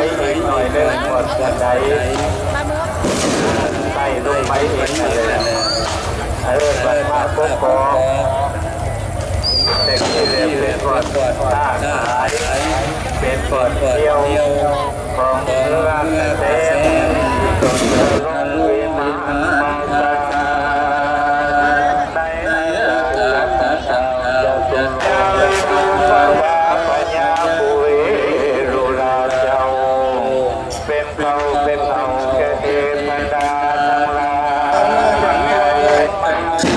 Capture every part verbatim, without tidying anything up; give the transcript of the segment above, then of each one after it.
อีกหน่อยเรื่องหมดจะใช้ใส่ลงไปอีกเลยเออบัตรภาพปุ๊บก็เด็กที่เรียนเป็นปอดท่าขายเป็นปอดเที่ยวของเรื่องเต้นตนลงเวียนมามาตาในรัตตาจะจุลาปัญญาบุยรุลาเจ้าเป็นเขาเป็นเขาแก่เทพดาทั้งหลายทั้ง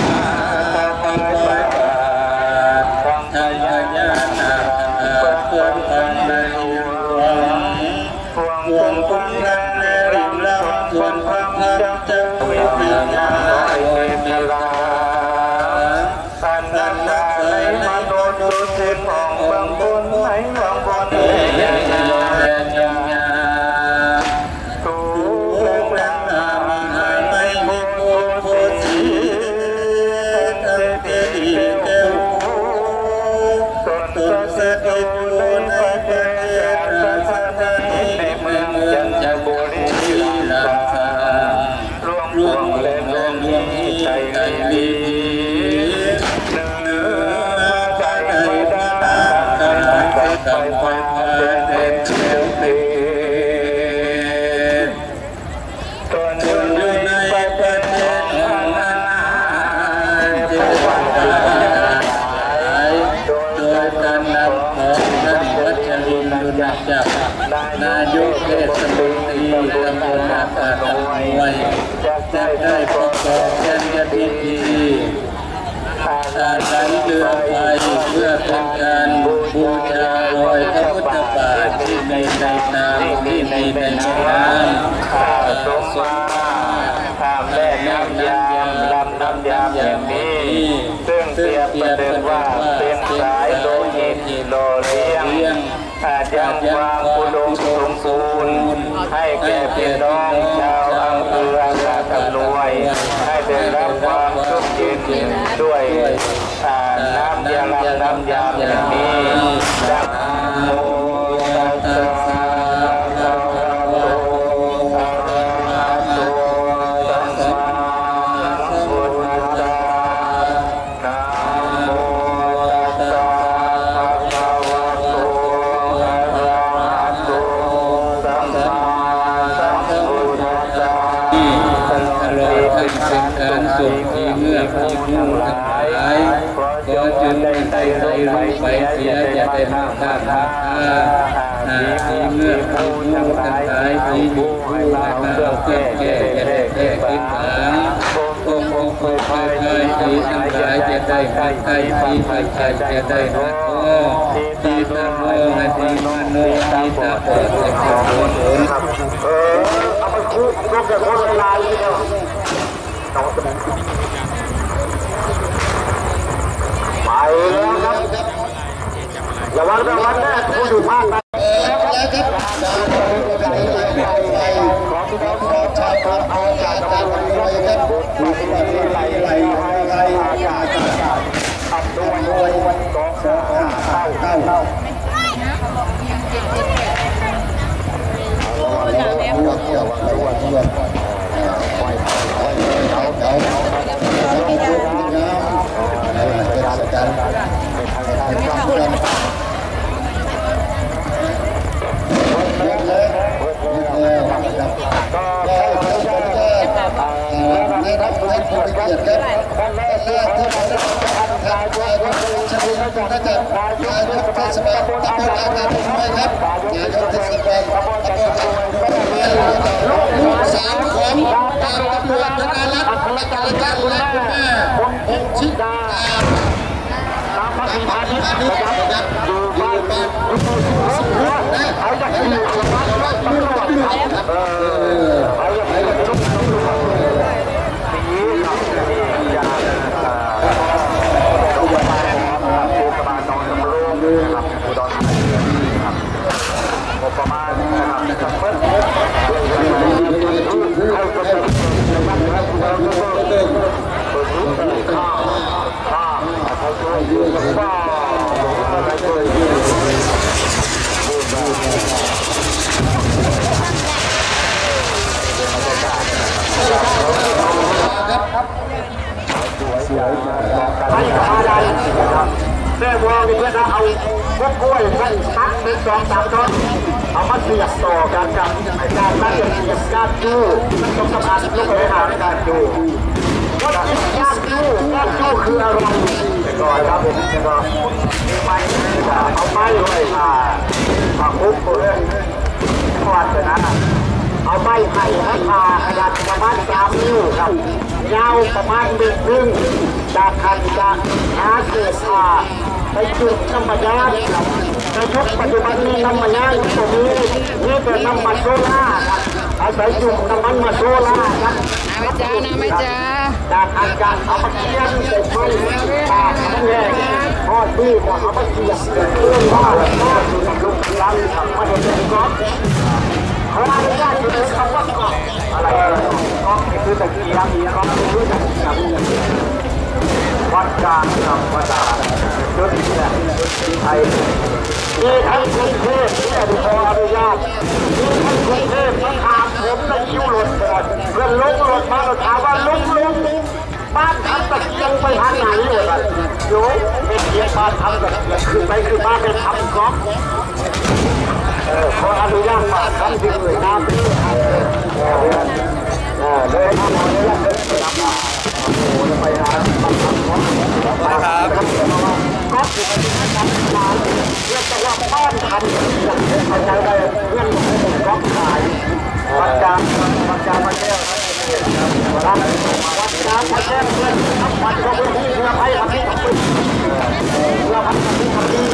พญานาคพวงพันในหลวงพวงพวงพันในริมลำพวงพันจังจังวิญญาณลอยเป็นลาสันนันนาในมโนดุสิตของบางบนในบางบนยังยังยังตูเรื่องราวในโมโหสีเตติเตวตนเสด็จในประเทศราชธานีในเมืองจันทบุรีลาภารวมรวมและรวมที่ใจลีเนื้อใจไม่ได้ไปไปไปเดินเดินเที่ยวเดินตนอยู่ในประเทศนานาจังหวัดโดยการนำของท่านวัชรินทร์ดุลจักรนายกเทศมนตรีตำบลนาตาดอยจะได้ประกอบการพิธีอาศัยเรือไฟเพื่อเป็นการบูชารอยพระพุทธบาทที่มีในน้ำที่มีในน้ำข้าสมมาข้ามแม่น้ำยามลำน้ำยามอย่างนี้ซึ่งเปรียบประเดิมว่าเป็นสายโลหิตโลเลี้ยงอาจยังความอุดมสมบูรณ์ให้แก่พี่น้องชาวอำเภออากาศอำนวยให้ได้รับความสุขเย็นด้วยน้ำยาลำน้ำยามอย่างนี้นะโมตัสสะภะคะวะโตอะระหะโตสัมมาสัมพุทธัสสะนะโมตัสสะภะคะวะโตอะระหะโตสัมมาสัมพุทธัสสะตลอดทั้งเป็นการสุขที่เมื่อผู้ทั้งหลายก็จึงได้ใจรู้ไปเสียจะได้มาข้าข้าที่เมื่อผู้ทั้งหลายที่ผู้ให้เราเรื่องแก้แก้แก้แก้ปัญหาโอ้โหโอ้โหที่ทั้งหลายจะได้ให้ใครที่ใครจะได้รักก็ที่ทั้งโลกและที่มนุษย์ที่ตาบอดจะเป็นคนอื่นเออเอาไปคุยก็จะคนละลายเลยเนาะไปแล้วครับอย่าวันแต่วันแรกผู้อยู่ภาคใต้แล้วครับขอพี่น้องชาวภาคอากาศตะวันตกครับมีที่ไหลไหลไหลอากาศขับด้วยด้วยสองห้าเข้าเข้าเข้าได้รับการเกียรติครับท่านแรกที่เขาได้รับการทายด้วยชาลีนักจัดนายกเทศบาลตำบลอากาศอำนวยครับนายกเทศบาลตำบลอากาศอำนวยลูกสาวของดาบตำรวจธนารัตน์และการจัดและคุณแม่องค์ชิดาตามพระพิพานิชนะครับอยู่บ้านสุขนะเขาจะอยู่บ้านตำรวจเออเขาจะไปกับลูกตำรวจสีกับสียาโรงพยาบาลครับโรงพยาบาลนอนตำรวจครับอุดรธานีครับงบประมาณนะครับนะครับเพิ่มให้กระตุ้นนะครับให้กระตุ้นเปิดรูปข้าวข้าวเขาช่วยยืนข้าวอะไรช่วยยืนครับให้กับอะไรนะครับแม่วัวนี่เพื่อนเอาพวกกล้วยให้ตัดเป็นสองสามท่อนเอามาเสียบต่อกันกับการตั้งใจเสียบการจู้ต้องสำคัญลูกไปหาในการจู้ว่าการจู้การจู้คืออะไรก่อนครับผมจะก็ไปเอาไม้เลยค่ะผักมุกเลยทอดเลยนะเอาไม้ไผ่ให้ผ่าขนาดประมาณสามนิ้วครับยาวประมาณเมตรครึ่งจากคันจากหาเศษผ่าไปจุดน้ำมันยาครับในยุคปัจจุบันนี้น้ำมันยาตรงนี้นี่เป็นน้ำมันโซล่าครับอาศัยจุดน้ำมันมาโซล่าครับน้ำไม่จ้าน้ำไม่จ้าจากอาการเอามาเคี่ยวเสร็จไม้ผ่าทั้งแง่ทอดที่ก็เอามาเคี่ยวเรื่องว่าทอดที่กับลูกยันทำมาเป็นก๊อกเขาอนุญาตอยู่ในคำว่าก๊อกอะไรก๊อกนี่คือตะเกียงก๊อกนี่คือตะเกียงวัดกลางกับวัดดาจุดนี้แหละไทยมีทั้งกรุงเทพที่ได้ขออนุญาตมีทั้งกรุงเทพมาถามผมในคิวรถก่อนเพื่อนลุกรถมาเราถามว่าลุกลุกบ้านทำตะเกียงไปทางไหนอยู่กันอยู่เป็นเกียงบ้านทำตะเกียงคือไปคือบ้านเป็นทำก๊อกขออนุญาตมาทำที่อื่นน้ำที่เลยทำอะไรแล้วเลยทำมาโอ้โหจะไปหาทำทำก๊อกไปครับก๊อกอยู่ที่ทำมาเรื่องจะว่าบ้านทันเข้าใจได้เรื่องของก๊อกขายวัดจามวัดจามวัดแก้ววัดวัดจามวัดแก้วเพื่อนทั้งวัดก็เป็นที่เพื่อให้ทำที่ทำที่เพื่อทำที่ทำที่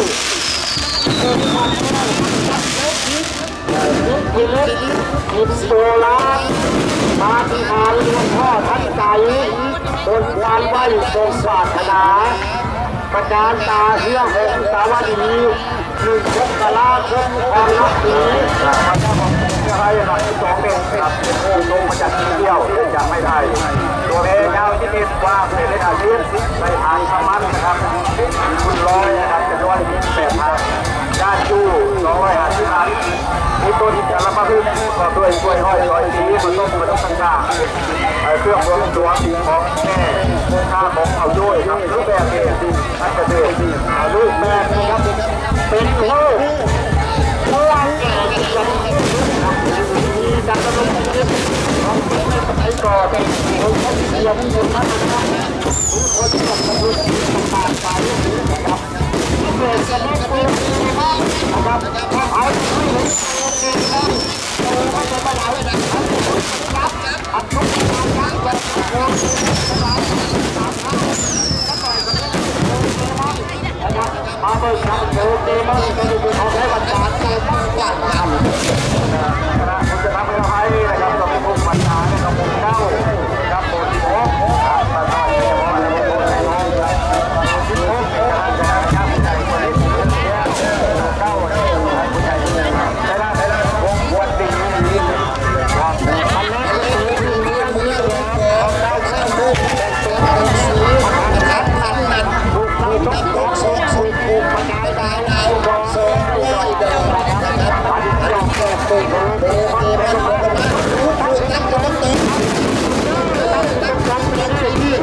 กิเล็กกิโซลามาที่หาเรื่องพ่อท่านใจบนความไหวทรงศาสนาประการตาเรื่องของสาวดีหนึ่งพกกะลาคงความรักดีมาเจ้าของจะให้หน่อยสองเดือนครับโอ้ลงมาจากที่เที่ยวจากไม่ได้ตัวเองยาวที่นิดกว้างเป็นอาชีพในทางธรรมะนะครับคุณร้อยนะครับจะด้วยแปดทางด้านจู้ร้อยห้าสิบอันมีต้นจะรับมาพึ่งก็ด้วยกล้วยห้อยร้อยสีมันต้องมันต้องต่างๆเครื่องรวมตัวของแม่ค่าของเอาด้วยครับรูปแบบนี้ท่านเกษตรรูปแบบนี้ครับเป็นลูกผู้แก่ที่ยังมีการดำรงชีวิตของคนในสมัยก่อนคนเขาเสียผู้คนมาทำทุกคนต้องดำรงชีวิตต่างๆไปนะครับที่เป็นจะไม่เปลี่ยนนะครับเพราะเขาไม่เห็นเองนะเราไม่จะมาไหนรับอัดทุกอย่างยักษ์ยักษ์โอ้ยสบายสามครั้งแล้วต่อยกันได้นะครับมาเบิกทางโจเดมอนก็จะเป็นของให้บรรดาเดมอนกว่าทำนะผมจะทำให้เราให้นะครับต้องมุ่งบรรดาเนี่ยต้องมุ่งเข้าครับโบที่โอ้ครับมาต่อยเฉพาะในโบที่โอ้ครับที่โอ้การจะยักษ์ใหญ่กว่านี้เข้าเนี่ยผู้ใหญ่ใช่ได้ได้วงวันดีนี้ครับอันนี้คือคือเรื่องนี้ของเราเชื่อมือเป็นตัวครับบุกเราต้องต้องส่งส่งบุกประกายดาวเอาดอกส่งลอยเดินนะครับอันนี้เราแก้ตัวเดินมันเป็นมันรู้ทั้งทั้งตัวเต็มตั้งต้องทำเป็นที่ที่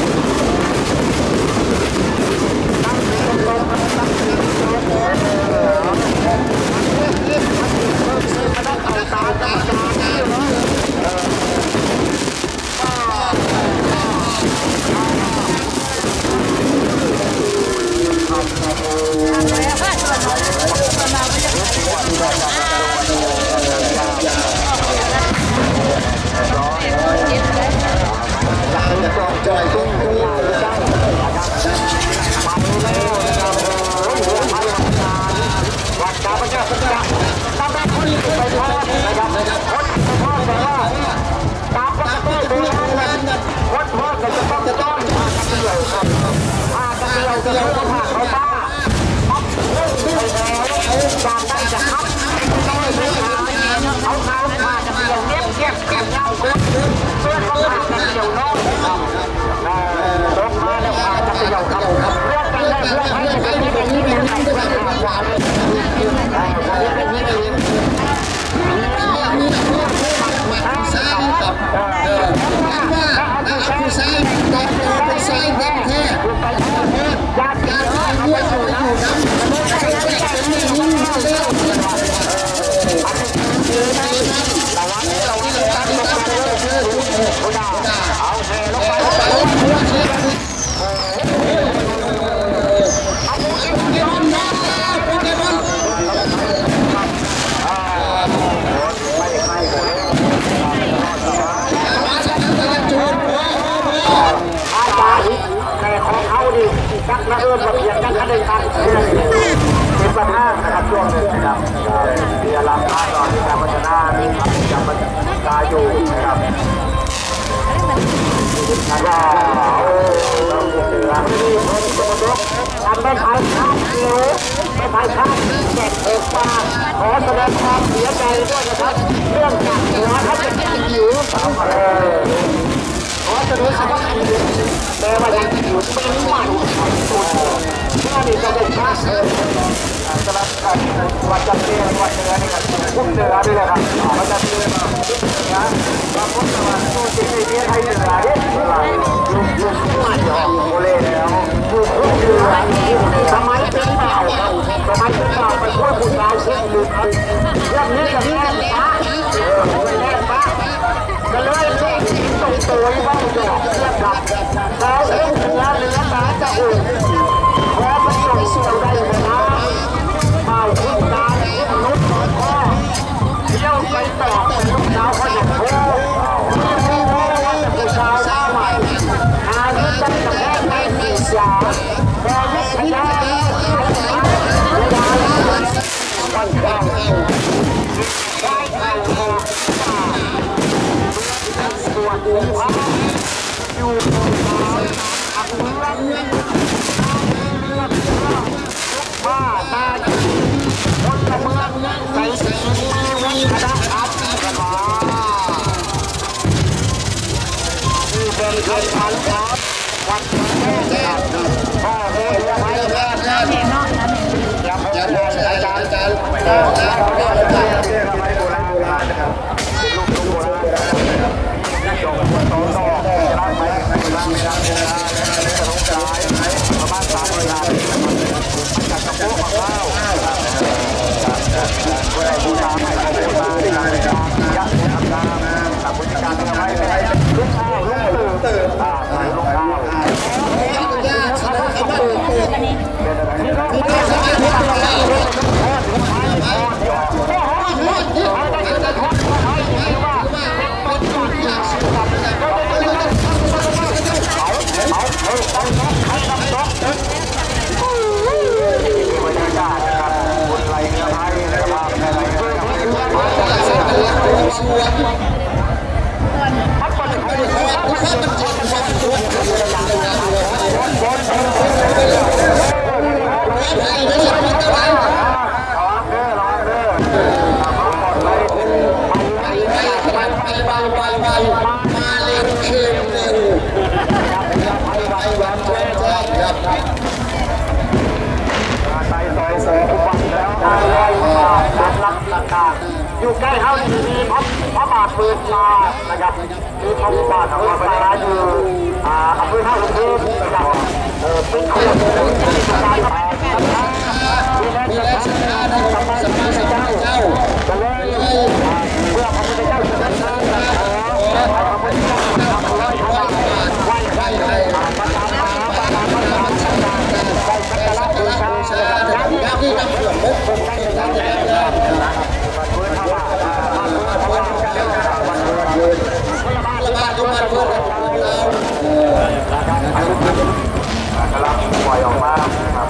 ตั้งต้องทำตั้งที่มันต้องเอาตาตาตาจอยตุ้งตุ้งได้มาดูแล้วนะครับหัวพันวัดกาวัดกาพระเจ้าพระเจ้าตามคนที่ไปทอดนะครับคนไปทอดแต่ว่าตามปกติโบราณนั้นคนทอดจะต้องจะต้องพากระเดี่ยวครับพากระเดี่ยวจะต้องพาเขาบ้าม็อบเล่นไปแล้วการได้จะคับต้องไม่ใช่หาเขาเขาพากระเดี่ยวเนี้ยเทียบเทียบเงาคนเพื่อนเขาพากระเดี่ยวน้อยระวังระวังตั้งลงไปเลยคุณดาเอาแห่ลงไปเอาหมูจิ้มย้อนนะโปเกมอนไม่ให้เลยอาจารย์แต่ของเขาดิจักระเอิญมาเพียงกันกันเลยครับเป็นปัญหานะครับช่วงหนึ่งนะครับที่อลังการต่อที่การพัฒนานะครับยังมันตายอยู่นะครับแล้วก็เราเสียที่คนสมรสทำเป็นไทยข้ามเรือเป็นไทยข้ามแจกเอกมาขอแสดงความเสียใจด้วยนะครับเรื่องจากหัวเขาจะกินหิวขอแสดงความเสียใจแต่ว่ายังหิวเป็นหมันสุดเมื่อมีจะเป็นชาติสำหรับวันจันทร์เรื่องวันเนื้อนี่ครับพุ่งเนื้อด้วยนะครับวันจันทร์เรื่องพุ่งเนื้อว่าพุ่งสวรรค์ตู้ที่ในเรื่องไทยเนื้อเนี่ยลุงลุงมาหยอกโอเล่แล้วลุงพุ่งเนื้อสมัยเป็นเปล่าครับสมัยเป็นเปล่าไปพูดผู้ชายเช่นลุงครับเรื่องนี้จะแน่ป้าแน่ป้าก็เลยเล่นตรงตัวที่บ้านหยอกเรื่องครับแล้วเรื่องเนื้อเนื้อตาจะอุ่นพอมันส่งเสียงได้เลยนะเมาขึ้นตาขึ้นนุชพ่อเที่ยวไปต่อเป็นลูกสาวเขาอย่างโอ้ไม่รู้ว่าจะผู้ชายหน้าใหม่หาเรื่องจับกระแทกไม่มีสาพอไม่ขยันเวลาตั้งใจได้ใจพอสวดอยู่พักอยู่ตรงนั้นอักเลือดเลือดว่าตาคนละเมืองใส่สีมีวัฒนธรรมกันมาที่เป็นคำพันธ์ครับวันแม่ครับพ่อเอ๋ยไว้แม่แม่เนี่ยน้องนะเนี่ยอาจารย์อาจารย์อาจารย์อาจารย์อาจารย์อาจารย์ไม้โบราณโบราณนะครับลูกลูกโบราณนะครับที่จบคนโตโตจะรักไหมไม่รักไม่รักไม่รักจะลงใจประมาณสามเวลาจากกระโปงของเราเวลาบูชาให้เขาเป็นมาในการยักษ์ทำงานตัดบริการทำไมไม่ได้ลูกข้าวลูกตื่นตื่นอ่าใส่ลูกข้าวนี่ก็ไม่ได้ทำอะไรเลยอยู่ใกล้เท่านี้มีพระพระบาทปืนมานะครับมีพระบาทของพระบาทอยู่อ่าอำเภอท่าอุเทนนะครับเออเป็นคนที่สบายสบายดูแลสถานที่สบายสบายเจ้าจะเลยเพื่อพระพุทธเจ้าจะได้เชิญนะขอพระพุทธเจ้าทำร้อยทำไหว้ไหว้ไหว้ประทานมาประทานประทานสักการไหว้สักการะบูชานะครับแล้วที่จะเพื่อมุกคงได้ในการแสดงนะครับกำลังปล่อยออกมาครับ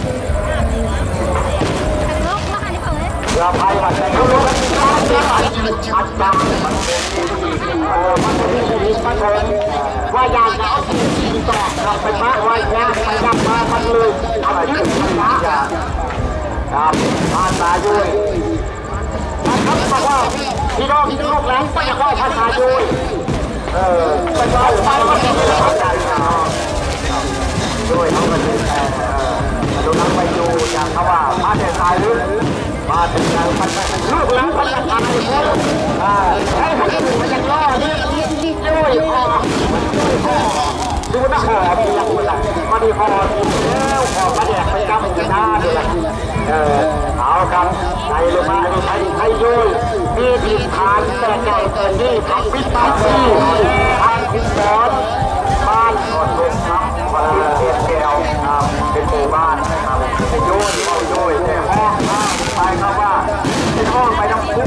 เราไปวันไหนก็รู้กันที่ร้านเจ้าอัดจังมันเป็นเออมันเป็นชีวิตมันเป็นว่าอยากจะเอาสิ่งที่ต่อเราไปมาว่าอยากไปยับมามันเลยทำยืดทำนะครับมาตายุยนะครับบอกว่าพี่น้องพี่ลูกหลานก็อยากไหว้พระตายุยเออไปไหว้ไปว่าเป็นพระตายุยด้วยเขาก็เลยดูนักไปดูอย่างเขาว่ามาแต่ตายหรือมาถึงการพัฒนาลูกหลานพัฒนาไปหมดให้มันมันจะล่อเนี่ยด้วยพ่อดูนักหอบที่ยังคนละมาดีพอแล้วพอมาแดกไปกำกันหน้าเลยเออเอาครับใครเลยมาใครใครด้วยมีที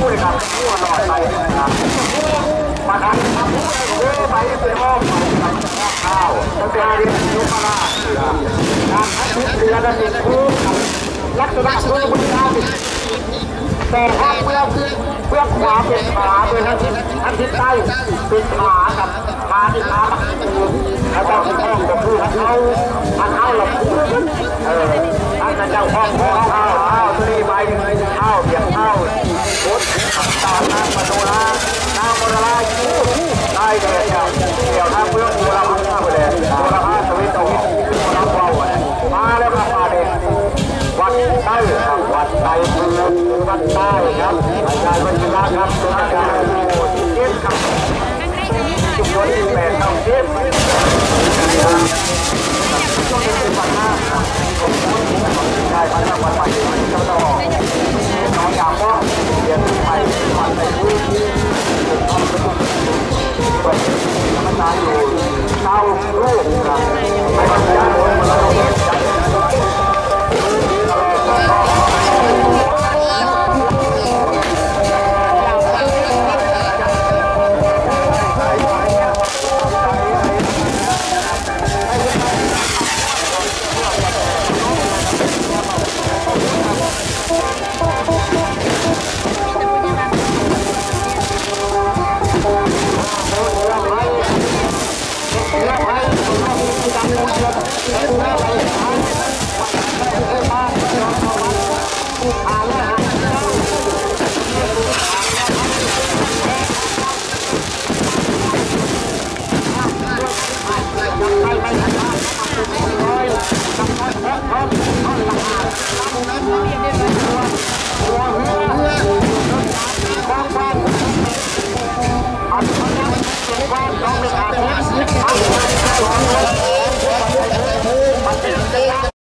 เลยครับผู้หลอดไปนะครับมาทันครับเอ้ไปเป็นห้องข้าวตั้งแต่เรียนยุคลาการให้ทุกเรือนั้นเป็นคู่ลักษณะคือมันยาวแต่ห้องเพื่อเพื่อขวาเป็นขาเป็นทันทิศทันทิศใต้เป็นขากับขาที่ขาแล้วก็เป็นห้องก็คือทันเอาทันเอาหลับเออท่านเจ้าห้องห้องข้าวข้าวตัวนี้ไปข้าวเบียงข้าวรถตาน้ำมโนราน้ำมโนราคู่ได้เลยเดี๋ยวทางเมืองโบราณมาเลยโบราณสวิตโตโบราณว้าวมาแล้วครับมาเด็กวัดใต้ครับวัดใต้เมืองวัดใต้ครับอาจารย์วัชิระครับอาจารย์โอ้ที่เก็บครับทุกคนที่แปดต้องเก็บช่วงนี้เป็นวันหน้าใช่วันหน้าวันใหม่วันเจ้าต่อน้องอยากว่าเรียนไปวันไปรู้ทำเป็นเปิดธรรมชาติอยู่เศร้าลูกครับไม่ต้องย้ายคนมาเราเองใจHãy subscribe cho kênh Ghiền Mì Gõ để không bỏ lỡ